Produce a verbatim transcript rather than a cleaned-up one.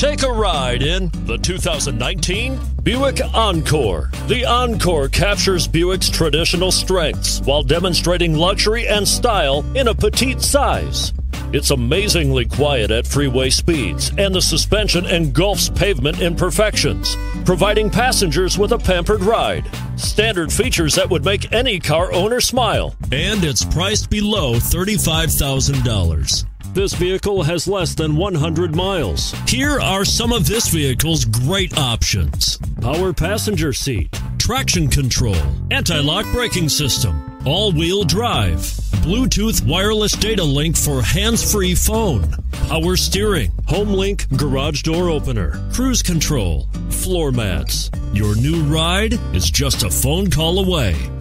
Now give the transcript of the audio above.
Take a ride in the two thousand nineteen Buick Encore. The Encore captures Buick's traditional strengths while demonstrating luxury and style in a petite size. It's amazingly quiet at freeway speeds, and the suspension engulfs pavement imperfections, providing passengers with a pampered ride. Standard features that would make any car owner smile. And it's priced below thirty-five thousand dollars. This vehicle has less than one hundred miles. Here are some of this vehicle's great options: power passenger seat, traction control, anti-lock braking system, all-wheel drive, Bluetooth wireless data link for hands-free phone, power steering, HomeLink garage door opener, cruise control, floor mats. Your new ride is just a phone call away.